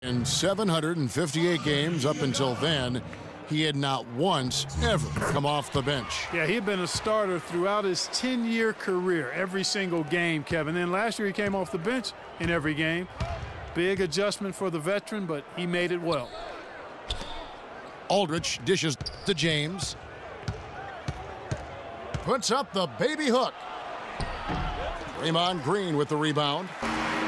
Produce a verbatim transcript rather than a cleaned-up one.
In seven hundred fifty-eight games up until then, he had not once ever come off the bench. Yeah, he had been a starter throughout his ten-year career, every single game, Kevin. Then last year he came off the bench in every game. Big adjustment for the veteran, but he made it well. Aldrich dishes to James. Puts up the baby hook. Draymond Green with the rebound.